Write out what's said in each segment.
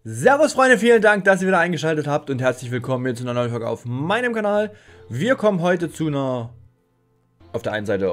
Servus Freunde, vielen Dank, dass ihr wieder eingeschaltet habt und herzlich willkommen hier zu einer neuen Folge auf meinem Kanal. Wir kommen heute zu einer, auf der einen Seite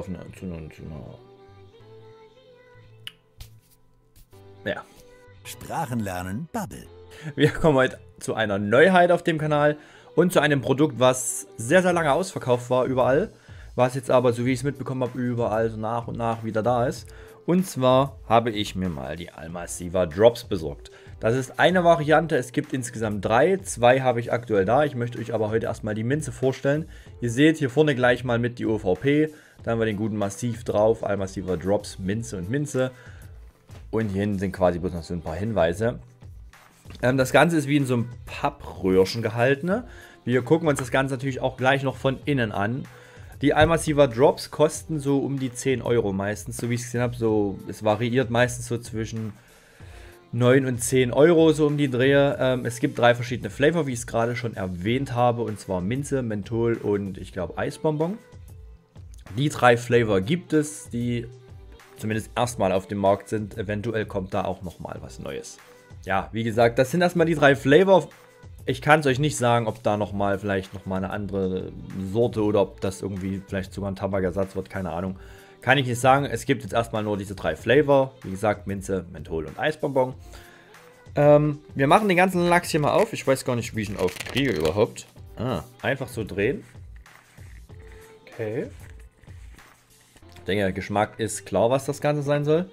ja. Sprachen lernen, Bubble. Wir kommen heute zu einer Neuheit auf dem Kanal und zu einem Produkt, was sehr, sehr lange ausverkauft war überall, was jetzt aber, so wie ich es mitbekommen habe, überall so nach und nach wieder da ist. Und zwar habe ich mir mal die Almassiva Drops besorgt. Das ist eine Variante, es gibt insgesamt drei. Zwei habe ich aktuell da. Ich möchte euch aber heute erstmal die Minze vorstellen. Ihr seht hier vorne gleich mal mit die OVP. Da haben wir den guten Massiv drauf. Almassiva Drops, Minze und Minze. Und hier hinten sind quasi bloß noch so ein paar Hinweise. Das Ganze ist wie in so einem Pappröhrchen gehalten. Wir gucken uns das Ganze natürlich auch gleich noch von innen an. Die Almassiva Drops kosten so um die 10 Euro meistens, so wie ich es gesehen habe. So, es variiert meistens so zwischen 9 und 10 Euro, so um die Drehe. Es gibt drei verschiedene Flavor, wie ich es gerade schon erwähnt habe. Und zwar Minze, Menthol und ich glaube Eisbonbon. Die drei Flavor gibt es, die zumindest erstmal auf dem Markt sind. Eventuell kommt da auch nochmal was Neues. Ja, wie gesagt, das sind erstmal die drei Flavor. Ich kann es euch nicht sagen, ob da vielleicht nochmal eine andere Sorte oder ob das irgendwie vielleicht sogar ein Tabakersatz wird, keine Ahnung. Kann ich nicht sagen. Es gibt jetzt erstmal nur diese drei Flavor. Wie gesagt, Minze, Menthol und Eisbonbon. Wir machen den ganzen Lachs hier mal auf. Ich weiß gar nicht, wie ich ihn aufkriege überhaupt. Einfach so drehen. Okay. Ich denke, der Geschmack ist klar, was das Ganze sein soll.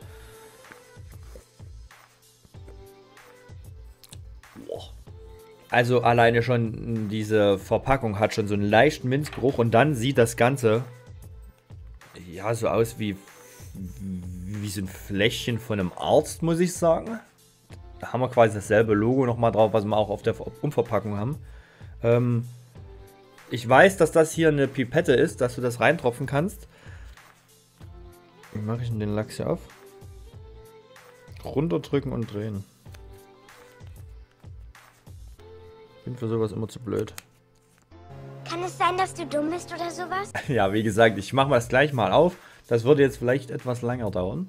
Also alleine schon diese Verpackung hat schon so einen leichten Minzgeruch und dann sieht das Ganze ja so aus wie so ein Fläschchen von einem Arzt, muss ich sagen. Da haben wir quasi dasselbe Logo nochmal drauf, was wir auch auf der Umverpackung haben. Ich weiß, dass das hier eine Pipette ist, dass du das reintropfen kannst. Wie mache ich denn den Lachs hier auf? Runterdrücken und drehen. Bin für sowas immer zu blöd. Kann es sein, dass du dumm bist oder sowas? Ja, wie gesagt, ich mache das gleich mal auf. Das würde jetzt vielleicht etwas länger dauern.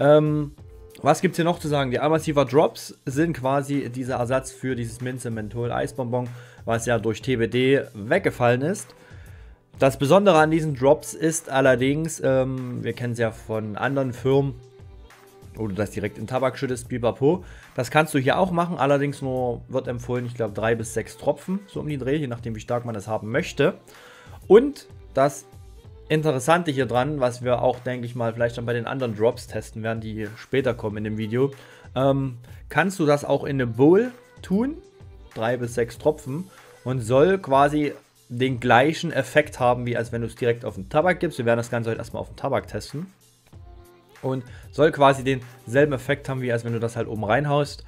Was gibt es hier noch zu sagen? Die Almassiva Drops sind quasi dieser Ersatz für dieses Minze, Menthol, Eisbonbon, was ja durch TBD weggefallen ist. Das Besondere an diesen Drops ist allerdings, wir kennen es ja von anderen Firmen, wo du das direkt in Tabak schüttest, pipapo. Das kannst du hier auch machen, allerdings nur wird empfohlen, ich glaube 3 bis 6 Tropfen, so um die Dreh, je nachdem wie stark man das haben möchte. Und das Interessante hier dran, was wir auch, denke ich mal, vielleicht dann bei den anderen Drops testen werden, die später kommen in dem Video, kannst du das auch in eine Bowl tun, 3 bis 6 Tropfen, und soll quasi den gleichen Effekt haben, wie als wenn du es direkt auf den Tabak gibst. Wir werden das Ganze heute erstmal auf den Tabak testen. Und soll quasi denselben Effekt haben, wie als wenn du das halt oben reinhaust.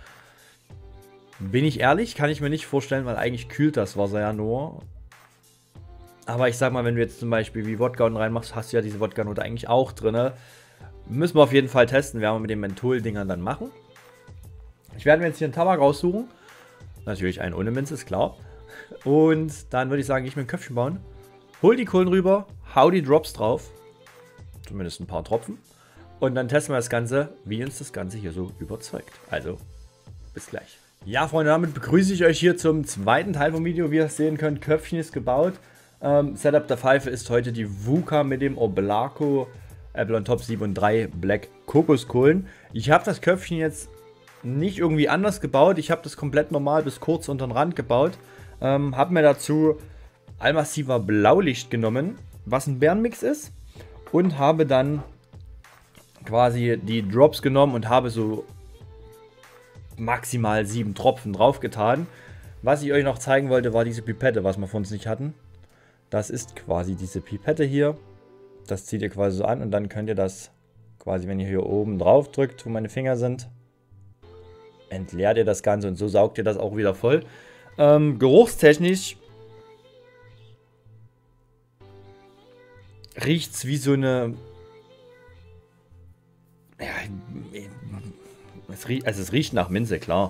Bin ich ehrlich, kann ich mir nicht vorstellen, weil eigentlich kühlt das Wasser ja nur. Aber ich sag mal, wenn du jetzt zum Beispiel wie Wodka unten reinmachst, hast du ja diese Wodka-Note eigentlich auch drin. Müssen wir auf jeden Fall testen, werden wir mit den Menthol-Dingern dann machen. Ich werde mir jetzt hier einen Tabak raussuchen. Natürlich einen ohne Minze, ist klar. Und dann würde ich sagen, ich mir ein Köpfchen bauen. Hol die Kohlen rüber, hau die Drops drauf. Zumindest ein paar Tropfen. Und dann testen wir das Ganze, wie uns das Ganze hier so überzeugt. Also, bis gleich. Ja, Freunde, damit begrüße ich euch hier zum zweiten Teil vom Video. Wie ihr sehen könnt, Köpfchen ist gebaut. Setup der Pfeife ist heute die VUCA mit dem Oblaco Apple on Top 7 und 3 Black Kokoskohlen. Ich habe das Köpfchen jetzt nicht irgendwie anders gebaut. Ich habe das komplett normal bis kurz unter den Rand gebaut. Habe mir dazu Almassiva Blaulicht genommen, was ein Bärenmix ist. Und habe dann quasi die Drops genommen und habe so maximal 7 Tropfen drauf getan. Was ich euch noch zeigen wollte, war diese Pipette, was wir von uns nicht hatten. Das ist quasi diese Pipette hier. Das zieht ihr quasi so an und dann könnt ihr das quasi, wenn ihr hier oben drauf drückt, wo meine Finger sind, entleert ihr das Ganze und so saugt ihr das auch wieder voll. Geruchstechnisch riecht es wie so eine... Ja, es riecht nach Minze, klar.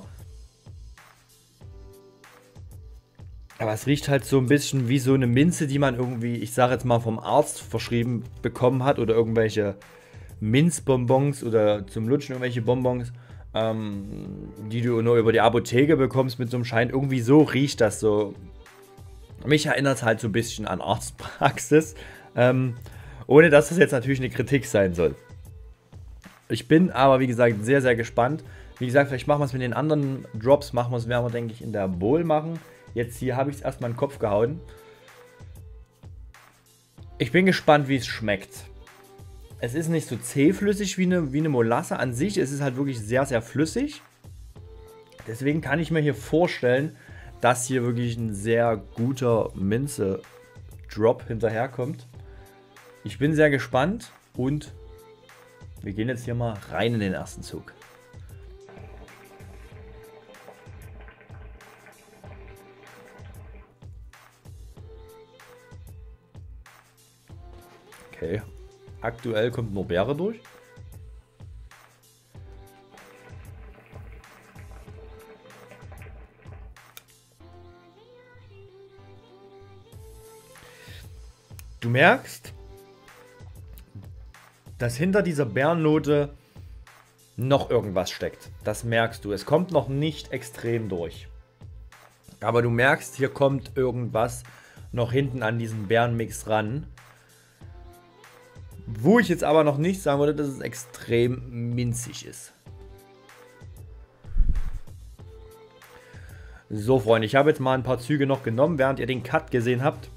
Aber es riecht halt so ein bisschen wie so eine Minze, die man irgendwie, ich sage jetzt mal, vom Arzt verschrieben bekommen hat. Oder irgendwelche Minzbonbons oder zum Lutschen irgendwelche Bonbons. die du nur über die Apotheke bekommst mit so einem Schein. Irgendwie so riecht das so. Mich erinnert es halt so ein bisschen an Arztpraxis. Ohne dass das jetzt natürlich eine Kritik sein soll. Ich bin aber, wie gesagt, sehr, sehr gespannt. Wie gesagt, vielleicht machen wir es mit den anderen Drops. Werden wir, denke ich, in der Bowl machen. Jetzt hier habe ich es erstmal in den Kopf gehauen. Ich bin gespannt, wie es schmeckt. Es ist nicht so zähflüssig wie eine Molasse an sich. Es ist halt wirklich sehr, sehr flüssig. Deswegen kann ich mir hier vorstellen, dass hier wirklich ein sehr guter Minze-Drop hinterherkommt. Ich bin sehr gespannt und wir gehen jetzt hier mal rein in den ersten Zug. Okay, aktuell kommt nur Beere durch. Du merkst, dass hinter dieser Beerennote noch irgendwas steckt. Das merkst du. Es kommt noch nicht extrem durch. Aber du merkst, hier kommt irgendwas noch hinten an diesen Beerenmix ran. Wo ich jetzt aber noch nicht sagen würde, dass es extrem minzig ist. So, Freunde, ich habe jetzt mal ein paar Züge noch genommen, während ihr den Cut gesehen habt.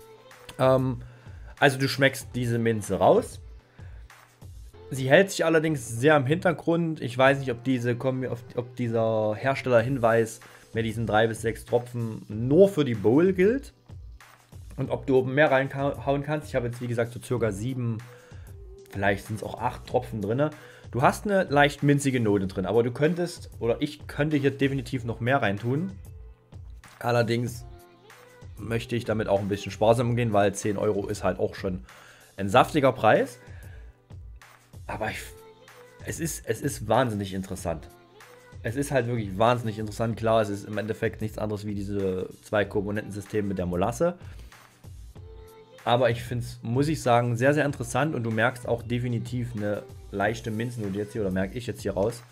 Also du schmeckst diese Minze raus. Sie hält sich allerdings sehr im Hintergrund. Ich weiß nicht, ob dieser Herstellerhinweis mit diesen 3 bis 6 Tropfen nur für die Bowl gilt. Und ob du oben mehr reinhauen kannst. Ich habe jetzt, wie gesagt, so circa 7, vielleicht sind es auch 8 Tropfen drin. Du hast eine leicht minzige Note drin, aber du könntest, oder ich könnte hier definitiv noch mehr reintun. Allerdings möchte ich damit auch ein bisschen sparsam umgehen, weil 10 Euro ist halt auch schon ein saftiger Preis. Aber es ist wahnsinnig interessant. Es ist halt wirklich wahnsinnig interessant. Klar, es ist im Endeffekt nichts anderes wie diese 2-Komponenten-System mit der Molasse. Aber ich finde es, muss ich sagen, sehr, sehr interessant. Und du merkst auch definitiv eine leichte Minznote jetzt hier, oder merke ich jetzt hier raus.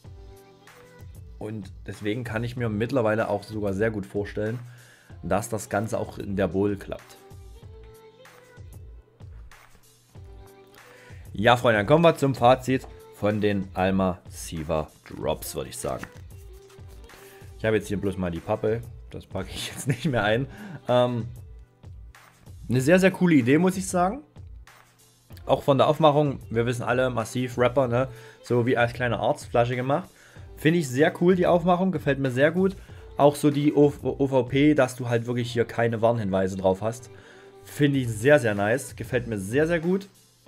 Und deswegen kann ich mir mittlerweile auch sogar sehr gut vorstellen, dass das Ganze auch in der Bowl klappt. Ja, Freunde, dann kommen wir zum Fazit von den Alma Siva Drops, würde ich sagen. Ich habe jetzt hier bloß mal die Pappe. Das packe ich jetzt nicht mehr ein. Eine sehr, sehr coole Idee, muss ich sagen. Auch von der Aufmachung, wir wissen alle, massiv Rapper, ne? So wie als kleine Arztflasche gemacht. Finde ich sehr cool, die Aufmachung, gefällt mir sehr gut. Auch so die OVP, dass du halt wirklich hier keine Warnhinweise drauf hast. Finde ich sehr, sehr nice. Gefällt mir sehr, sehr gut.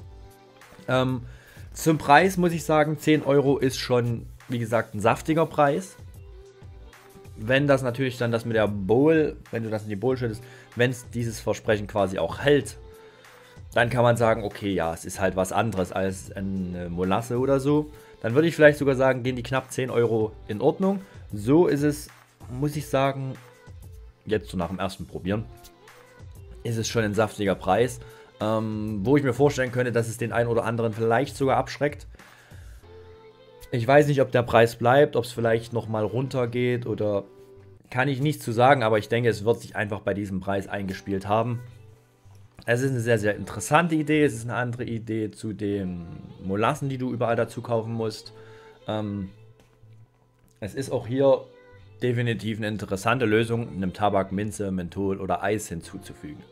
Zum Preis muss ich sagen, 10 Euro ist schon, wie gesagt, ein saftiger Preis. Wenn das natürlich dann das mit der Bowl, wenn du das in die Bowl schüttest, wenn es dieses Versprechen quasi auch hält, dann kann man sagen, okay, ja, es ist halt was anderes als eine Molasse oder so. Dann würde ich vielleicht sogar sagen, gehen die knapp 10 Euro in Ordnung. So ist es, muss ich sagen, jetzt so nach dem ersten Probieren, ist es schon ein saftiger Preis. Wo ich mir vorstellen könnte, dass es den einen oder anderen vielleicht sogar abschreckt. Ich weiß nicht, ob der Preis bleibt, ob es vielleicht nochmal runtergeht oder kann ich nicht zu sagen, aber ich denke, es wird sich einfach bei diesem Preis eingespielt haben. Es ist eine sehr, sehr interessante Idee. Es ist eine andere Idee zu den Molassen, die du überall dazu kaufen musst. Es ist auch hier definitiv eine interessante Lösung, einem Tabak, Minze, Menthol oder Eis hinzuzufügen.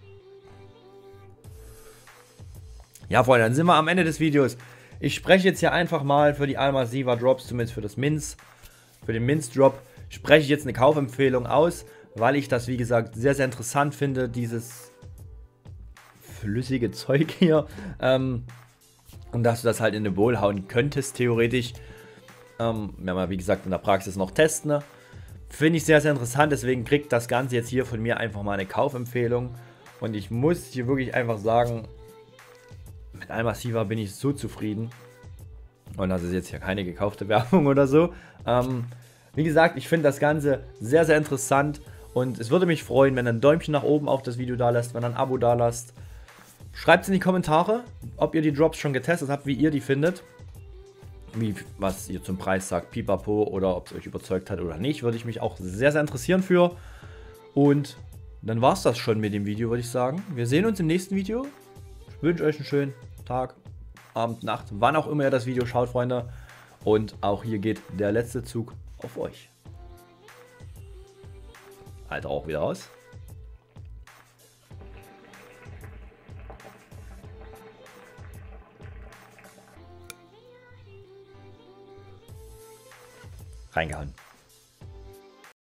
Ja, Freunde, dann sind wir am Ende des Videos. Ich spreche jetzt hier einfach mal für die Alma Siva Drops, zumindest für das Minz, für den Minz-Drop, spreche ich jetzt eine Kaufempfehlung aus, weil ich das, wie gesagt, sehr, sehr interessant finde, dieses flüssige Zeug hier. Und dass du das halt in eine Bowl hauen könntest, theoretisch. Werden wir, wie gesagt, in der Praxis noch testen. Ne? Finde ich sehr, sehr interessant, deswegen kriegt das Ganze jetzt hier von mir einfach mal eine Kaufempfehlung. Und ich muss hier wirklich einfach sagen, mit Alma Siva bin ich so zufrieden. Und das ist jetzt hier keine gekaufte Werbung oder so. Wie gesagt, ich finde das Ganze sehr, sehr interessant. Und es würde mich freuen, wenn ihr ein Däumchen nach oben auf das Video da lasst, wenn ihr ein Abo da lasst. Schreibt es in die Kommentare, ob ihr die Drops schon getestet habt, wie ihr die findet. was ihr zum Preis sagt, pipapo, oder ob es euch überzeugt hat oder nicht. Würde ich mich auch sehr, sehr interessieren für. Und dann war es das schon mit dem Video, würde ich sagen. Wir sehen uns im nächsten Video. Ich wünsche euch einen schönen Tag, Abend, Nacht, wann auch immer ihr das Video schaut, Freunde. Und auch hier geht der letzte Zug auf euch. Alter, auch wieder raus. Reingehauen.